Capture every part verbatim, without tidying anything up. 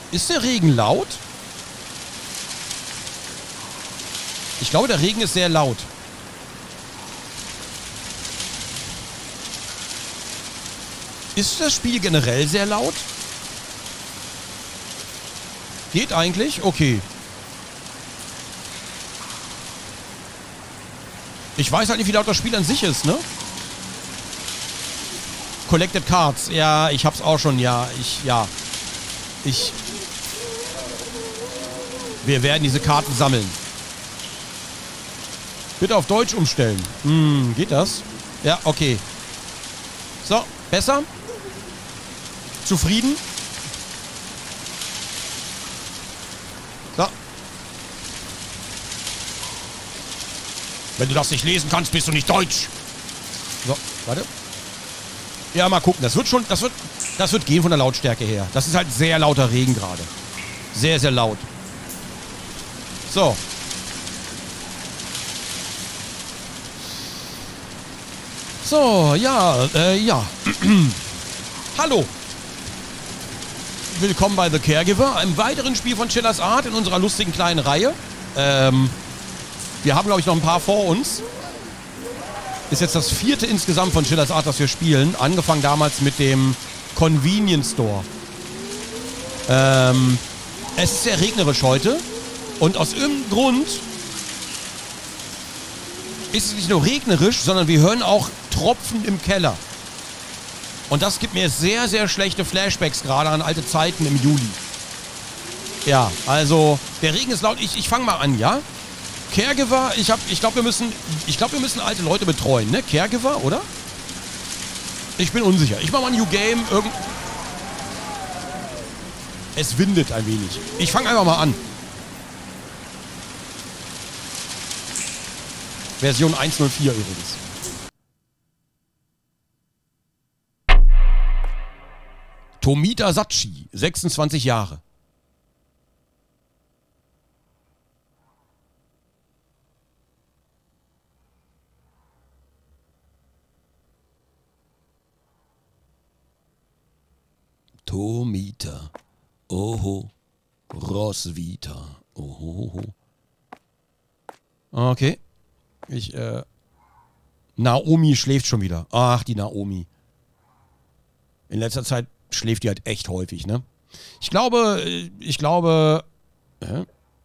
Ist der Regen laut? Ich glaube, der Regen ist sehr laut. Ist das Spiel generell sehr laut? Geht eigentlich? Okay. Ich weiß halt nicht, wie laut das Spiel an sich ist, ne? Collected Cards. Ja, ich hab's auch schon. Ja, ich, ja. Ich... Wir werden diese Karten sammeln. Bitte auf Deutsch umstellen. Hm, geht das? Ja, okay. So, besser? Zufrieden? So. Wenn du das nicht lesen kannst, bist du nicht deutsch. So, warte. Ja, mal gucken. Das wird schon, das wird, das wird gehen von der Lautstärke her. Das ist halt sehr lauter Regen gerade. Sehr, sehr laut. So. So, ja, äh, ja. Hallo. Willkommen bei The Caregiver, einem weiteren Spiel von Chillers Art in unserer lustigen kleinen Reihe. Ähm, wir haben, glaube ich, noch ein paar vor uns. Ist jetzt das vierte insgesamt von Chillers Art, das wir spielen. Angefangen damals mit dem Convenience Store. Ähm, es ist sehr regnerisch heute. Und aus irgendeinem Grund ist es nicht nur regnerisch, sondern wir hören auch Tropfen im Keller. Und das gibt mir sehr, sehr schlechte Flashbacks gerade an alte Zeiten im Juli. Ja, also der Regen ist laut. Ich, ich fange mal an, ja? Caregiver, ich, hab, ich glaube, wir müssen, ich glaube, wir müssen alte Leute betreuen, ne? Caregiver, oder? Ich bin unsicher. Ich mache mal ein New Game. Irgend es windet ein wenig. Ich fange einfach mal an. Version eins null vier übrigens. Tomita Sachi, sechsundzwanzig Jahre. Tomita. Oho. Roswitha. Oho. Okay. Ich, äh... Naomi schläft schon wieder. Ach, die Naomi. In letzter Zeit schläft die halt echt häufig, ne? Ich glaube, ich glaube... Äh?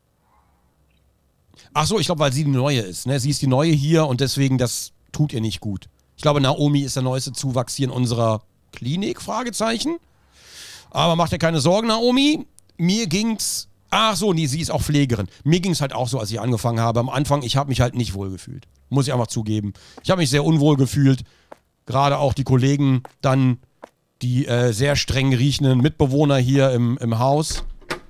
Ach so, ich glaube, weil sie die Neue ist, ne? Sie ist die Neue hier und deswegen, das tut ihr nicht gut. Ich glaube, Naomi ist der neueste Zuwachs hier in unserer Klinik, Fragezeichen. Aber macht dir keine Sorgen, Naomi. Mir ging's... Ach so, nee, sie ist auch Pflegerin. Mir ging's halt auch so, als ich angefangen habe. Am Anfang, ich habe mich halt nicht wohl gefühlt. Muss ich einfach zugeben. Ich habe mich sehr unwohl gefühlt. Gerade auch die Kollegen dann... Die äh, sehr streng riechenden Mitbewohner hier im, im Haus.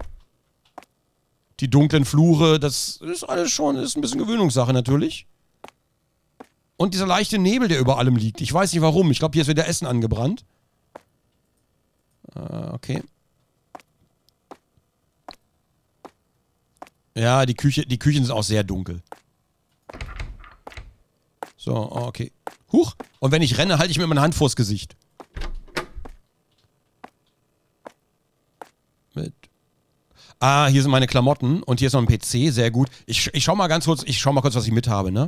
Die dunklen Flure, das ist alles schon, ist ein bisschen Gewöhnungssache natürlich. Und dieser leichte Nebel, der über allem liegt. Ich weiß nicht warum. Ich glaube, hier ist wieder Essen angebrannt. Äh, okay. Ja, die Küche, die Küchen sind auch sehr dunkel. So, okay. Huch. Und wenn ich renne, halte ich mir meine Hand vors Gesicht. Mit. Ah, hier sind meine Klamotten und hier ist noch ein P C, sehr gut. Ich, ich schau mal ganz kurz, ich schau mal kurz, was ich mit habe, ne?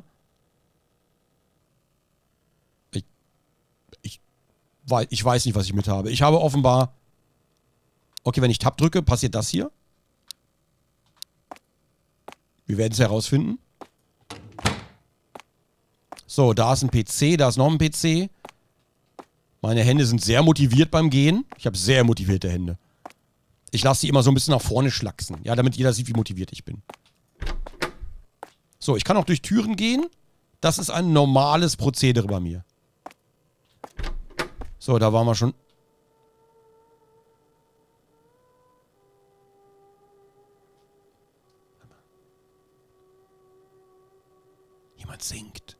Ich, ich, weiß, ich weiß nicht, was ich mit habe. Ich habe offenbar... Okay, wenn ich Tab drücke, passiert das hier. Wir werden es herausfinden. So, da ist ein P C, da ist noch ein P C. Meine Hände sind sehr motiviert beim Gehen. Ich habe sehr motivierte Hände. Ich lasse sie immer so ein bisschen nach vorne schlacksen. Ja, damit jeder sieht, wie motiviert ich bin. So, ich kann auch durch Türen gehen. Das ist ein normales Prozedere bei mir. So, da waren wir schon. Jemand singt.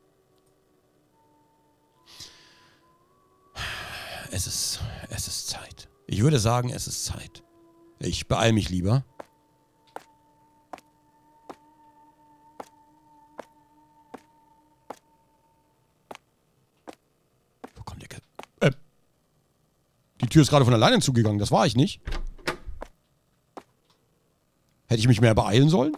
Es ist, es ist Zeit. Ich würde sagen, es ist Zeit. Ich beeile mich lieber. Wo kommt der Ke äh, Die Tür ist gerade von alleine zugegangen. Das war ich nicht. Hätte ich mich mehr beeilen sollen?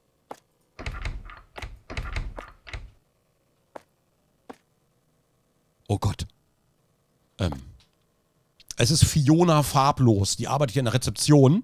Oh Gott. Ähm. Es ist Fiona Farblos. Die arbeitet hier in der Rezeption.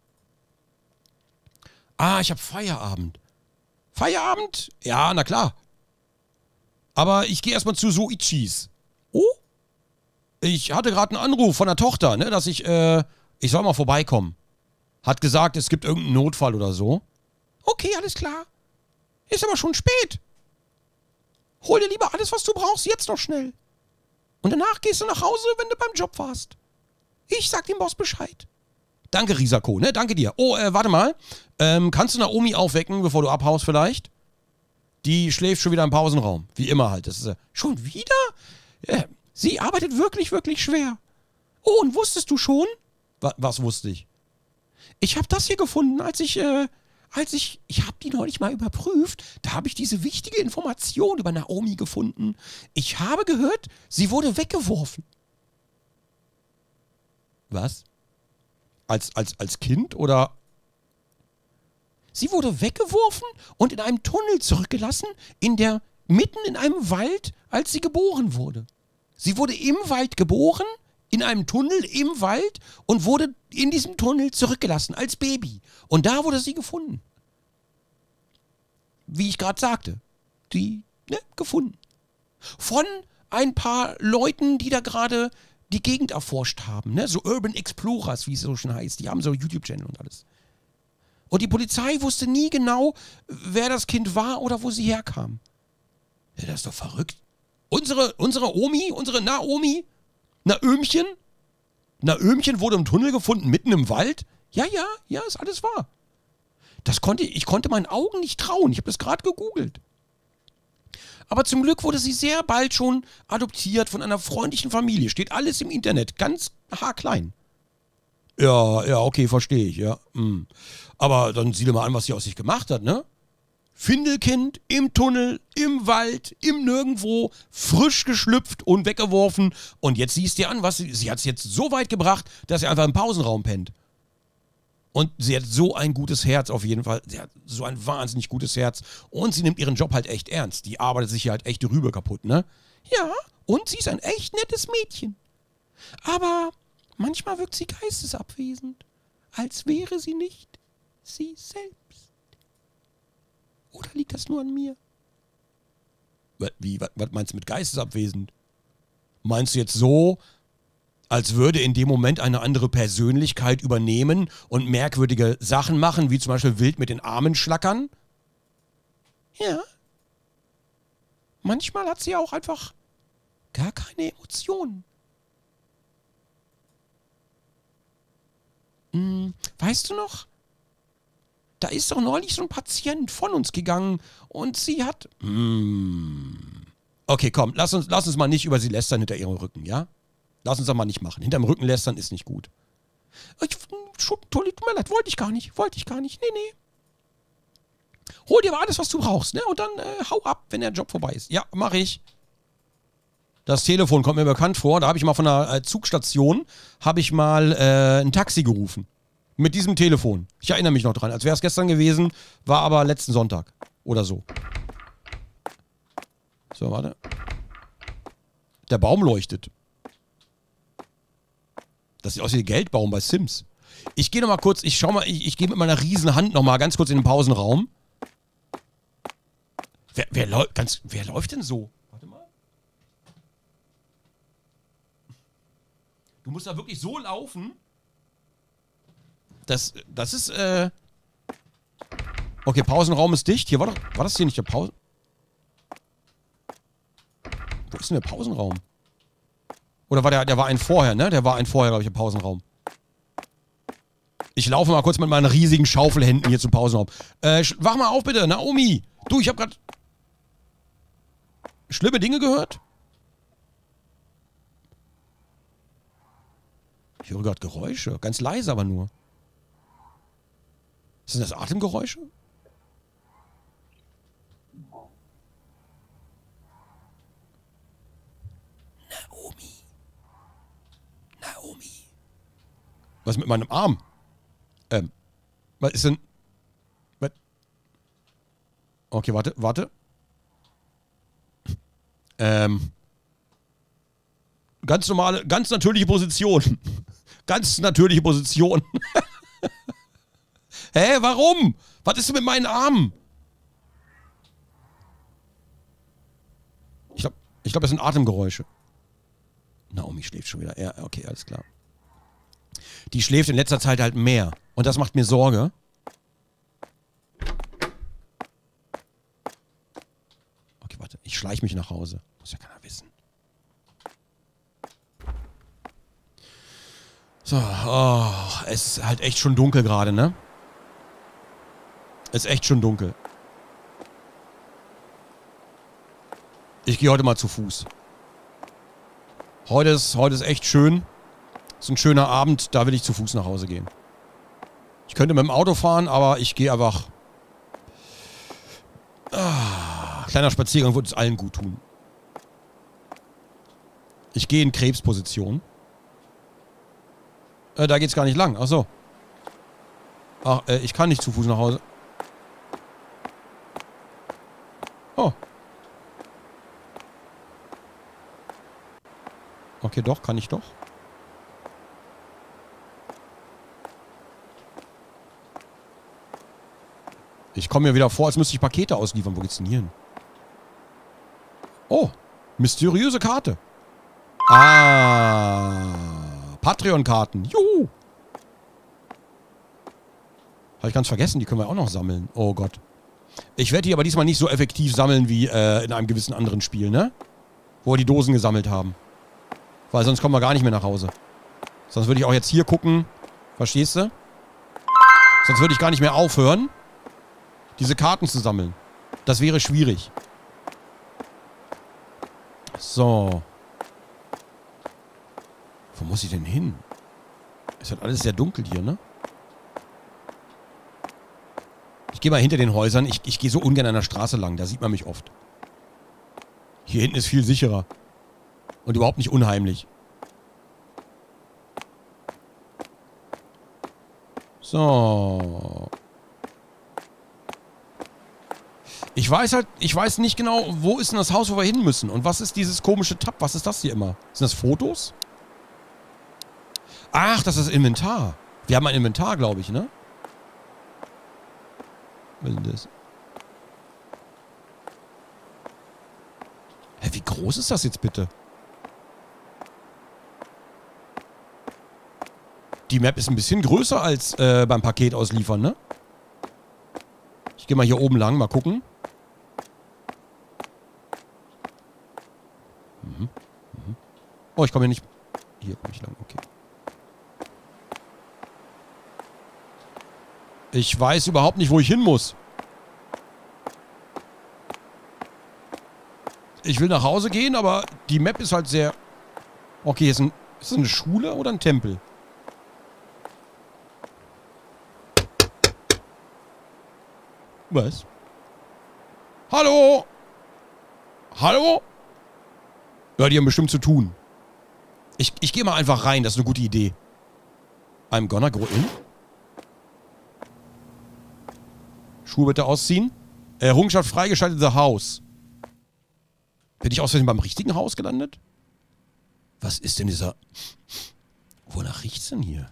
Ah, ich habe Feierabend. Feierabend? Ja, na klar. Aber ich gehe erstmal zu Soichis. Oh? Ich hatte gerade einen Anruf von der Tochter, ne, dass ich, äh, ich soll mal vorbeikommen. Hat gesagt, es gibt irgendeinen Notfall oder so. Okay, alles klar. Ist aber schon spät. Hol dir lieber alles, was du brauchst, jetzt noch schnell. Und danach gehst du nach Hause, wenn du beim Job warst. Ich sag dem Boss Bescheid. Danke, Risako, ne? Danke dir. Oh, äh, warte mal. Ähm, kannst du Naomi aufwecken, bevor du abhaust vielleicht? Die schläft schon wieder im Pausenraum. Wie immer halt. Das ist, äh, schon wieder? Ja, sie arbeitet wirklich, wirklich schwer. Oh, und wusstest du schon? Wa was wusste ich? Ich habe das hier gefunden, als ich, äh, als ich, ich habe die neulich mal überprüft. Da habe ich diese wichtige Information über Naomi gefunden. Ich habe gehört, sie wurde weggeworfen. Was? Als, als, als Kind oder? Sie wurde weggeworfen und in einem Tunnel zurückgelassen, in der, mitten in einem Wald, als sie geboren wurde. Sie wurde im Wald geboren, in einem Tunnel im Wald und wurde in diesem Tunnel zurückgelassen, als Baby. Und da wurde sie gefunden. Wie ich gerade sagte. Die, ne, gefunden. Von ein paar Leuten, die da gerade die Gegend erforscht haben, ne? So Urban Explorers, wie es so schon heißt. Die haben so YouTube-Channel und alles. Und die Polizei wusste nie genau, wer das Kind war oder wo sie herkam. Ja, das ist doch verrückt. Unsere, unsere Omi, unsere Naomi, Naömchen, Naömchen wurde im Tunnel gefunden, mitten im Wald. Ja, ja, ja, ist alles wahr. Das konnte, ich konnte meinen Augen nicht trauen. Ich habe das gerade gegoogelt. Aber zum Glück wurde sie sehr bald schon adoptiert von einer freundlichen Familie. Steht alles im Internet, ganz haarklein. Ja, ja, okay, verstehe ich, ja. Hm. Aber dann sieh dir mal an, was sie aus sich gemacht hat, ne? Findelkind im Tunnel, im Wald, im Nirgendwo, frisch geschlüpft und weggeworfen. Und jetzt siehst du dir an, was sie, sie hat es jetzt so weit gebracht, dass sie einfach im Pausenraum pennt. Und sie hat so ein gutes Herz auf jeden Fall. Sie hat so ein wahnsinnig gutes Herz. Und sie nimmt ihren Job halt echt ernst. Die arbeitet sich hier halt echt rüber kaputt, ne? Ja, und sie ist ein echt nettes Mädchen. Aber manchmal wirkt sie geistesabwesend. Als wäre sie nicht sie selbst. Oder liegt das nur an mir? Wie, was, was meinst du mit geistesabwesend? Meinst du jetzt so, als würde in dem Moment eine andere Persönlichkeit übernehmen und merkwürdige Sachen machen, wie zum Beispiel wild mit den Armen schlackern? Ja. Manchmal hat sie auch einfach gar keine Emotionen. Hm, weißt du noch? Da ist doch neulich so ein Patient von uns gegangen und sie hat... Hm. Okay, komm, lass uns, lass uns mal nicht über sie lästern hinter ihrem Rücken, ja? Lass uns das mal nicht machen. Hinterm Rücken lästern ist nicht gut. Ich, tut mir leid, wollte ich gar nicht. Wollte ich gar nicht. Nee, nee. Hol dir aber alles, was du brauchst, ne? Und dann äh, hau ab, wenn der Job vorbei ist. Ja, mach ich. Das Telefon kommt mir bekannt vor. Da habe ich mal von der äh, Zugstation, habe ich mal äh, ein Taxi gerufen. Mit diesem Telefon. Ich erinnere mich noch dran. Als wäre es gestern gewesen, war aber letzten Sonntag. Oder so. So, warte. Der Baum leuchtet. Das sieht aus wie ein Geldbaum bei Sims. Ich gehe noch mal kurz, ich schau mal, ich, ich gehe mit meiner riesen Hand noch mal ganz kurz in den Pausenraum. Wer, wer, lau ganz, wer läuft denn so? Warte mal. Du musst da wirklich so laufen. Das, das ist, äh... Okay, Pausenraum ist dicht. Hier war doch, war das hier nicht der Pausen... Wo ist denn der Pausenraum? Oder war der, der war ein vorher, ne? Der war ein vorher, glaube ich, im Pausenraum. Ich laufe mal kurz mit meinen riesigen Schaufelhänden hier zum Pausenraum. Äh, wach mal auf bitte, Naomi. Du, ich habe gerade schlimme Dinge gehört. Ich höre gerade Geräusche. Ganz leise aber nur. Sind das Atemgeräusche? Naomi. Naomi. Was mit meinem Arm? Ähm, was ist denn... Okay, warte, warte. Ähm. Ganz normale, ganz natürliche Position. Ganz natürliche Position. Hä, warum? Was ist denn mit meinen Armen? Ich glaube, ich glaub, das sind Atemgeräusche. Naomi schläft schon wieder. Ja, okay, alles klar. Die schläft in letzter Zeit halt mehr. Und das macht mir Sorge. Okay, warte. Ich schleiche mich nach Hause. Muss ja keiner wissen. So, oh, es ist halt echt schon dunkel gerade, ne? Es ist echt schon dunkel. Ich gehe heute mal zu Fuß. Heute ist, heute ist echt schön. Ist ein schöner Abend, da will ich zu Fuß nach Hause gehen. Ich könnte mit dem Auto fahren, aber ich gehe einfach... Ah, kleiner Spaziergang würde es allen gut tun. Ich gehe in Krebsposition. Äh, da geht's gar nicht lang. Ach so. Ach, äh, ich kann nicht zu Fuß nach Hause. Oh. Okay, doch, kann ich doch. Ich komme mir wieder vor, als müsste ich Pakete ausliefern. Wo geht's denn hier hin? Oh, mysteriöse Karte. Ah, Patreon-Karten. Juhu. Habe ich ganz vergessen, die können wir auch noch sammeln. Oh Gott. Ich werde die aber diesmal nicht so effektiv sammeln wie äh, in einem gewissen anderen Spiel, ne? Wo wir die Dosen gesammelt haben. Weil sonst kommen wir gar nicht mehr nach Hause. Sonst würde ich auch jetzt hier gucken. Verstehst du? Sonst würde ich gar nicht mehr aufhören, diese Karten zu sammeln. Das wäre schwierig. So. Wo muss ich denn hin? Ist halt alles sehr dunkel hier, ne? Ich gehe mal hinter den Häusern. Ich, ich gehe so ungern an der Straße lang. Da sieht man mich oft. Hier hinten ist viel sicherer. Und überhaupt nicht unheimlich. So. Ich weiß halt, ich weiß nicht genau, wo ist denn das Haus, wo wir hin müssen? Und was ist dieses komische Tab? Was ist das hier immer? Sind das Fotos? Ach, das ist das Inventar. Wir haben ein Inventar, glaube ich, ne? Was ist denn das? Hä, wie groß ist das jetzt bitte? Die Map ist ein bisschen größer als äh, beim Paket ausliefern, ne? Ich gehe mal hier oben lang, mal gucken. Mhm. Mhm. Oh, ich komme hier nicht... Hier komme ich lang, okay. Ich weiß überhaupt nicht, wo ich hin muss. Ich will nach Hause gehen, aber die Map ist halt sehr... Okay, hier ist, ein, ist das eine Schule oder ein Tempel? Was? Hallo? Hallo? Ja, die haben bestimmt zu tun. Ich, ich gehe mal einfach rein, das ist eine gute Idee. I'm gonna go in. Schuhe bitte ausziehen. Errungenschaft freigeschaltet, the house. Bin ich aus Versehen beim richtigen Haus gelandet? Was ist denn dieser... Wonach riecht's denn hier?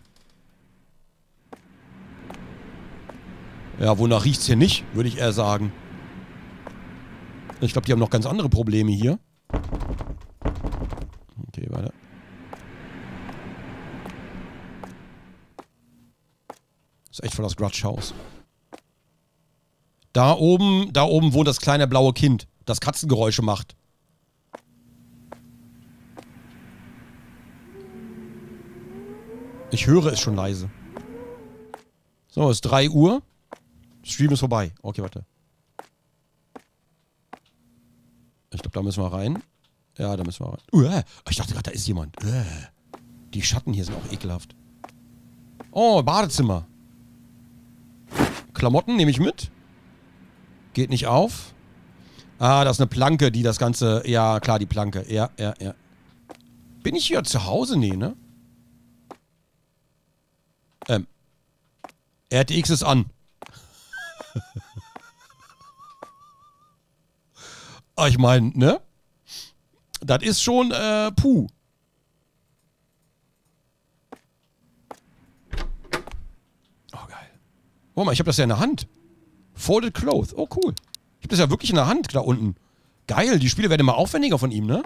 Ja, wonach riecht's hier nicht, würde ich eher sagen. Ich glaube, die haben noch ganz andere Probleme hier. Okay, weiter. Das ist echt voll das Grudge-Haus. Da oben, da oben wohnt das kleine blaue Kind, das Katzengeräusche macht. Ich höre es schon leise. So, es ist drei Uhr. Stream ist vorbei. Okay, warte. Ich glaube, da müssen wir rein. Ja, da müssen wir rein. Uah, ich dachte gerade, da ist jemand. Uah. Die Schatten hier sind auch ekelhaft. Oh, Badezimmer. Klamotten nehme ich mit. Geht nicht auf. Ah, das ist eine Planke, die das Ganze... Ja, klar, die Planke. Ja, ja, ja. Bin ich hier zu Hause? Nee, ne? Ähm. R T X ist an. Aber ich meine, ne? Das ist schon, äh, puh. Oh, geil. Guck mal, ich habe das ja in der Hand. Folded Cloth. Oh, cool. Ich habe das ja wirklich in der Hand da unten. Geil, die Spiele werden immer aufwendiger von ihm, ne?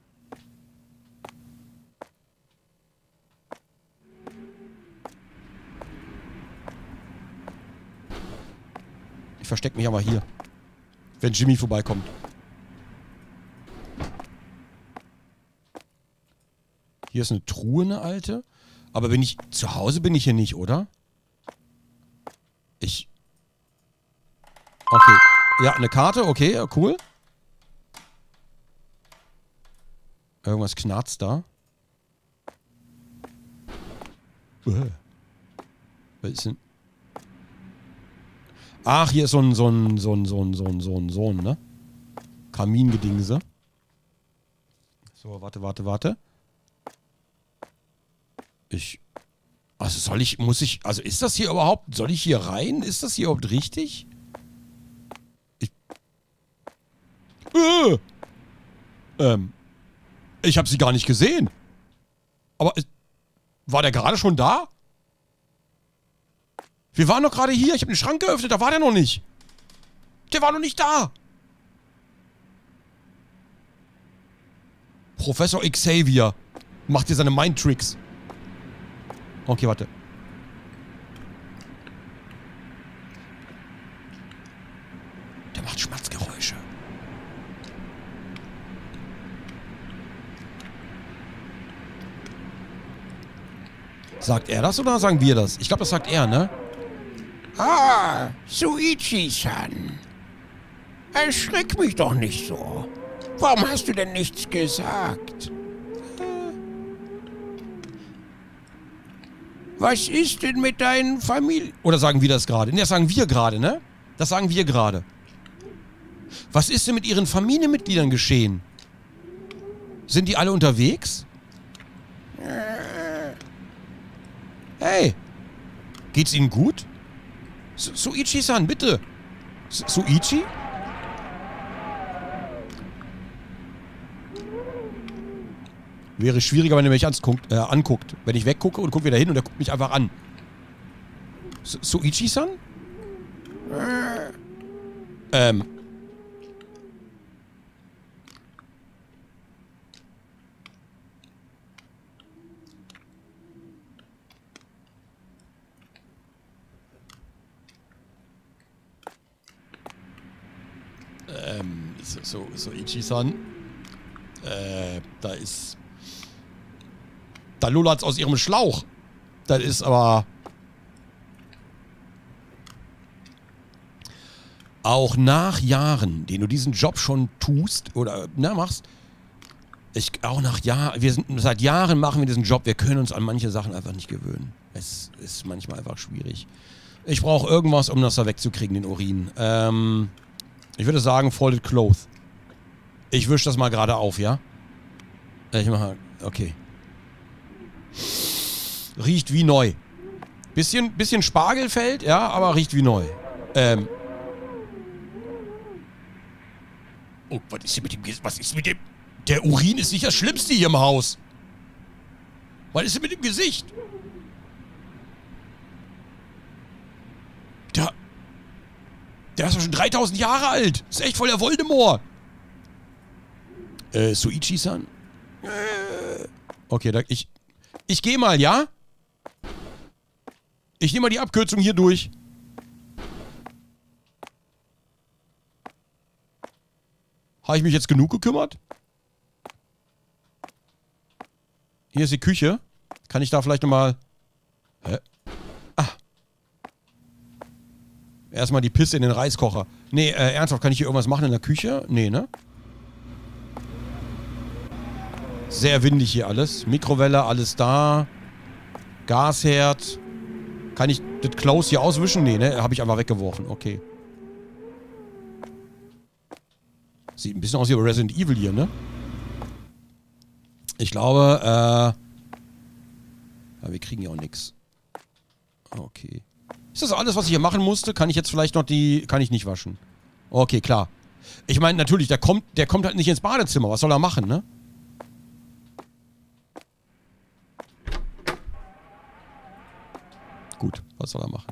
Ich verstecke mich aber hier. Wenn Jimmy vorbeikommt. Hier ist eine Truhe, eine alte. Aber bin ich... Zu Hause bin ich hier nicht, oder? Ich... Okay. Ja, eine Karte, okay, cool. Irgendwas knarzt da. Uh. Was ist denn... Ach, hier ist so ein, so ein, so ein, so ein, so ein, so ein, so ein, ne? Kamingedingse. So, warte, warte, warte. Ich... Also soll ich, muss ich, also ist das hier überhaupt, soll ich hier rein? Ist das hier überhaupt richtig? Ich... Äh, ähm... Ich habe sie gar nicht gesehen. Aber... War der gerade schon da? Wir waren doch gerade hier. Ich habe den Schrank geöffnet. Da war der noch nicht. Der war noch nicht da. Professor Xavier macht hier seine Mindtricks. Okay, warte. Der macht Schmatzgeräusche. Sagt er das oder sagen wir das? Ich glaube, das sagt er, ne? Ah, Shuichi-san. Erschreck mich doch nicht so. Warum hast du denn nichts gesagt? Was ist denn mit deinen Familien... Oder sagen wir das gerade? Ne, das sagen wir gerade, ne? Das sagen wir gerade. Was ist denn mit ihren Familienmitgliedern geschehen? Sind die alle unterwegs? Hey! Geht's ihnen gut? Su Shuichi-san, bitte! Su Shuichi? Wäre schwieriger, wenn er mich anguckt, äh, anguckt. Wenn ich weggucke und gucke wieder hin und er guckt mich einfach an. Su Shuichi-san? Ähm. Ähm, so, so, so Ichi-san. Äh, da ist... Da lullert's aus ihrem Schlauch. Das ist aber... Auch nach Jahren, den du diesen Job schon tust, oder, na, machst... Ich, auch nach Jahren... Wir sind, seit Jahren machen wir diesen Job, wir können uns an manche Sachen einfach nicht gewöhnen. Es ist manchmal einfach schwierig. Ich brauche irgendwas, um das da wegzukriegen, den Urin. Ähm... Ich würde sagen, Folded Cloth. Ich wische das mal gerade auf, ja? Ich mache... Okay. Riecht wie neu. Bisschen, bisschen Spargelfeld, ja, aber riecht wie neu. Ähm. Oh, was ist hier mit dem... Was ist mit dem... Der Urin ist nicht das Schlimmste hier im Haus. Was ist denn mit dem Gesicht? Der... Der ist doch schon dreitausend Jahre alt. Ist echt voll der Voldemort. Äh, Shuichi-san? Äh. Okay, da, ich... Ich gehe mal, ja? Ich nehme mal die Abkürzung hier durch. Habe ich mich jetzt genug gekümmert? Hier ist die Küche. Kann ich da vielleicht nochmal... Hä? Ah. Erstmal die Pisse in den Reiskocher. Nee, äh, ernsthaft, kann ich hier irgendwas machen in der Küche? Nee, ne? Sehr windig hier alles. Mikrowelle, alles da. Gasherd. Kann ich das Klaus hier auswischen? Nee, ne? Habe ich einfach weggeworfen. Okay. Sieht ein bisschen aus wie Resident Evil hier, ne? Ich glaube, äh... ja, wir kriegen ja auch nichts. Okay. Ist das alles, was ich hier machen musste? Kann ich jetzt vielleicht noch die... Kann ich nicht waschen. Okay, klar. Ich meine, natürlich, der kommt, der kommt halt nicht ins Badezimmer. Was soll er machen, ne? Gut, was soll er machen?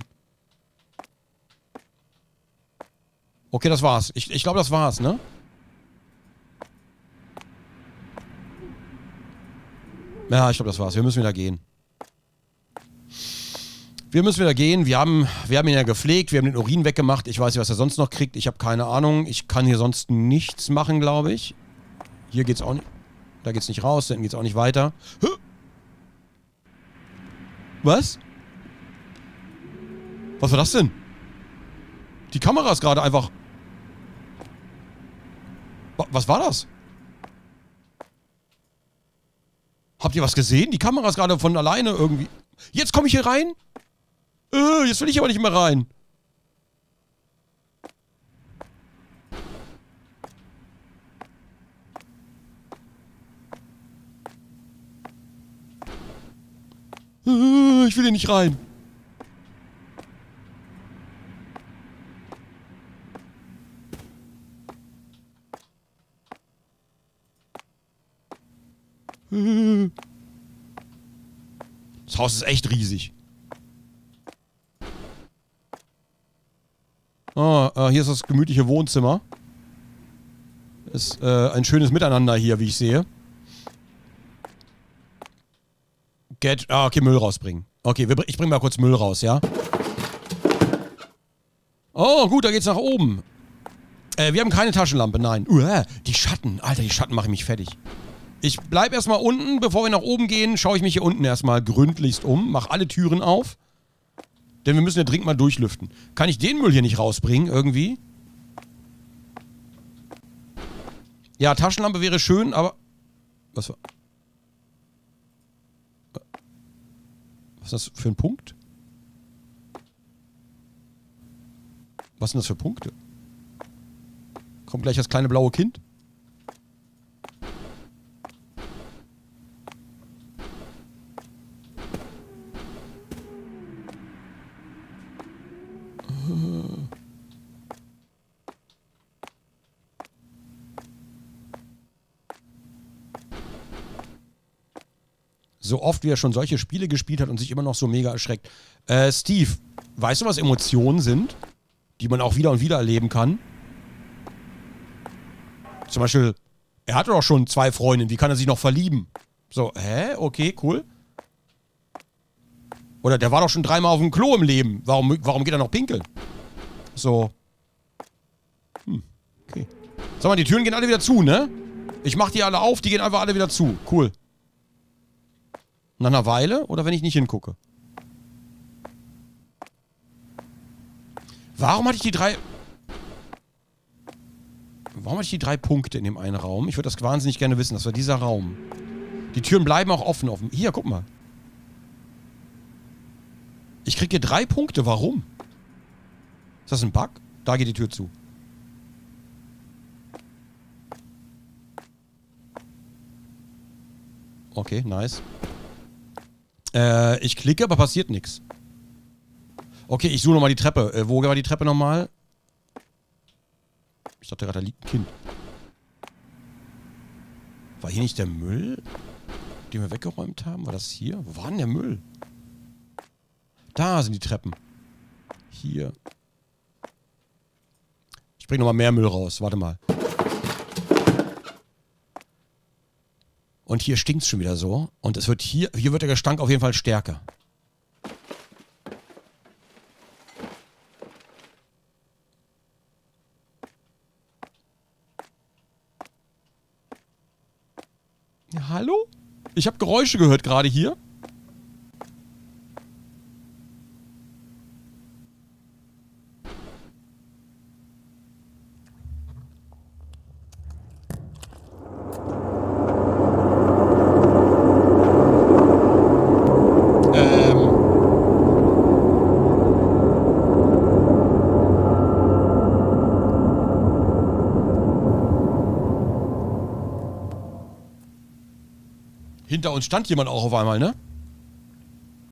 Okay, das war's. Ich, ich glaube, das war's, ne? Ja, ich glaube, das war's. Wir müssen wieder gehen. Wir müssen wieder gehen. Wir haben, wir haben ihn ja gepflegt. Wir haben den Urin weggemacht. Ich weiß nicht, was er sonst noch kriegt. Ich habe keine Ahnung. Ich kann hier sonst nichts machen, glaube ich. Hier geht's auch nicht. Da geht's nicht raus. Da hinten geht's auch nicht weiter. Was? Was war das denn? Die Kamera ist gerade einfach... Was war das? Habt ihr was gesehen? Die Kamera ist gerade von alleine irgendwie... Jetzt komme ich hier rein? Äh, jetzt will ich aber nicht mehr rein. Äh, ich will hier nicht rein. Äh. Das Haus ist echt riesig. Oh, äh, hier ist das gemütliche Wohnzimmer. Ist äh, ein schönes Miteinander hier, wie ich sehe. Get, ah, okay, Müll rausbringen. Okay, wir, ich bring mal kurz Müll raus, ja? Oh, gut, da geht's nach oben. Äh, wir haben keine Taschenlampe, nein. Uah, die Schatten, Alter, die Schatten machen mich fertig. Ich bleib erstmal unten, bevor wir nach oben gehen, schaue ich mich hier unten erstmal gründlichst um, mach alle Türen auf. Denn wir müssen ja dringend mal durchlüften. Kann ich den Müll hier nicht rausbringen, irgendwie? Ja, Taschenlampe wäre schön, aber... Was war... Was ist das für ein Punkt? Was sind das für Punkte? Kommt gleich das kleine blaue Kind? So oft, wie er schon solche Spiele gespielt hat und sich immer noch so mega erschreckt. Äh, Steve, weißt du, was Emotionen sind? Die man auch wieder und wieder erleben kann? Zum Beispiel, er hatte doch schon zwei Freundinnen, wie kann er sich noch verlieben? So, hä? Okay, cool. Oder der war doch schon dreimal auf dem Klo im Leben. Warum, warum geht er noch pinkeln? So. Hm, okay. Sag mal, die Türen gehen alle wieder zu, ne? Ich mach die alle auf, die gehen einfach alle wieder zu. Cool. Nach einer Weile oder wenn ich nicht hingucke? Warum hatte ich die drei... Warum hatte ich die drei Punkte in dem einen Raum? Ich würde das wahnsinnig gerne wissen. Das war dieser Raum. Die Türen bleiben auch offen. offen. Hier, guck mal. Ich kriege hier drei Punkte. Warum? Ist das ein Bug? Da geht die Tür zu. Okay, nice. Äh, ich klicke, aber passiert nichts. Okay, ich suche nochmal die Treppe. Äh, wo war die Treppe nochmal? Ich dachte gerade, da liegt ein Kind. War hier nicht der Müll, den wir weggeräumt haben? War das hier? Wo war denn der Müll? Da sind die Treppen. Hier. Ich bringe nochmal mehr Müll raus. Warte mal. Und hier stinkt es schon wieder so. Und es wird hier, hier wird der Gestank auf jeden Fall stärker. Ja, hallo? Ich habe Geräusche gehört gerade hier. Hinter uns stand jemand auch auf einmal, ne?